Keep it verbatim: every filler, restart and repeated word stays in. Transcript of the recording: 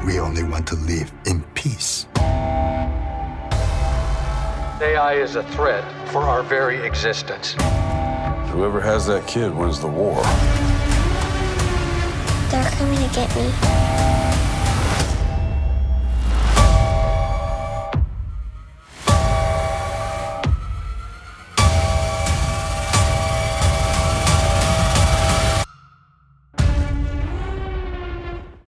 We only want to live in peace. A I is a threat for our very existence. Whoever has that kid wins the war. They're coming to get me.